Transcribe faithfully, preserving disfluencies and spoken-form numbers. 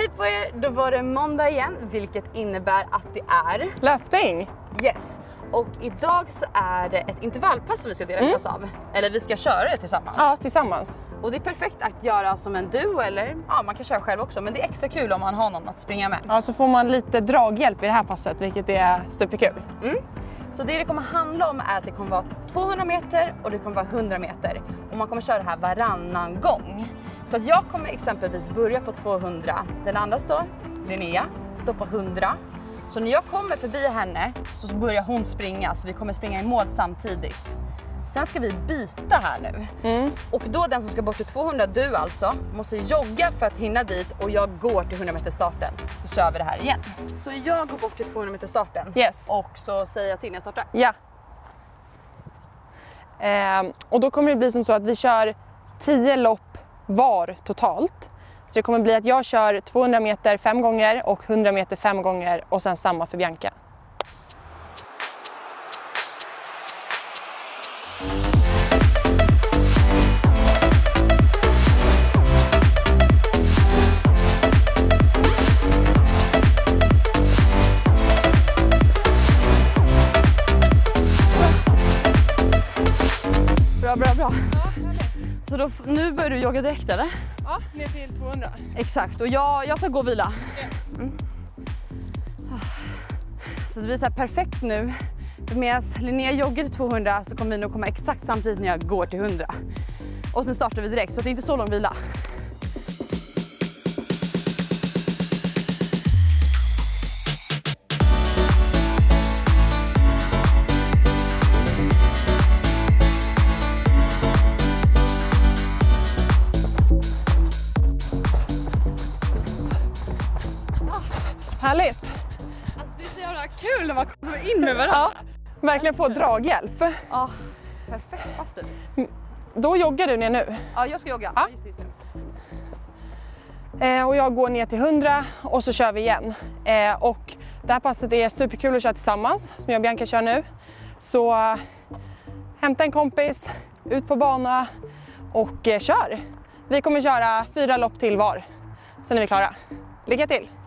Hej på er, då var det måndag igen, vilket innebär att det är löpning. Yes, och idag så är det ett intervallpass som vi ska dela med oss av. Eller vi ska köra det tillsammans. Ja, tillsammans. Och det är perfekt att göra som en duo, eller ja, man kan köra själv också. Men det är extra kul om man har någon att springa med. Ja, så får man lite draghjälp i det här passet, vilket är superkul. Mm. Så det det kommer handla om är att det kommer vara tvåhundra meter och det kommer vara hundra meter. Och man kommer köra det här varannan gång. Så att jag kommer exempelvis börja på tvåhundra. Den andra står, Linnea, står på hundra. Så när jag kommer förbi henne så börjar hon springa. Så vi kommer springa i mål samtidigt. Sen ska vi byta här nu. Mm. Och då den som ska bort till tvåhundra, du alltså, måste jogga för att hinna dit. Och jag går till hundra meter starten. Så kör vi det här igen. Så jag går bort till tvåhundra meter starten. Yes. Och så säger jag till när jag startar. Ja. Eh, och då kommer det bli som så att vi kör tio lopp var totalt. Så det kommer bli att jag kör tvåhundra meter fem gånger och hundra meter fem gånger och sen samma för Bianca. Bra, bra, bra. Ja, så då, nu börjar du jogga direkt, eller? Ja, ner till tvåhundra. Exakt, och jag, jag tar gå och vila. Mm. Så det blir så här perfekt nu. För medan Linnea joggar till tvåhundra så kommer vi nog komma exakt samtidigt när jag går till hundra. Och sen startar vi direkt, så det är inte så lång vila. Härligt! Alltså det är så jävla kul när man kommer in med varandra. Ja, verkligen få draghjälp. Ja, perfekt passet. Då joggar du ner nu. Ja, jag ska jogga. Ja. Eh, och jag går ner till hundra och så kör vi igen. Eh, och det här passet är superkul att köra tillsammans, som jag och Bianca kör nu. Så eh, hämta en kompis, ut på bana och eh, kör. Vi kommer köra fyra lopp till var. Sen är vi klara. Lycka till!